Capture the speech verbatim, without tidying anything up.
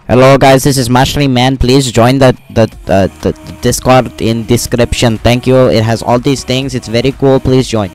Hello guys, this is Mashri Man. Please join the the, uh, the the Discord in description. Thank you. It has all these things. It's very cool. Please join.